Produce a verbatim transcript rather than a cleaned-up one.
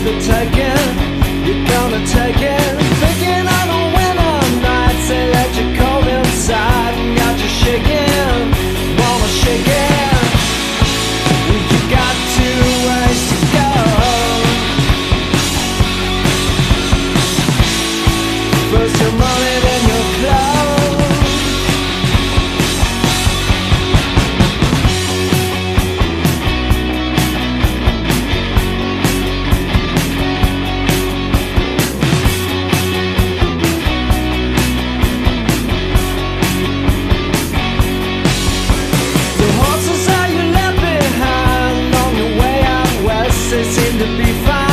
for taking. You're gonna take it. Thinking on a winter night, say that you're cold inside and got you shaking, wanna shake it. You got two ways to go. First your money, then your clothes. The horses that you left behind on your way out west, they seem to be fine.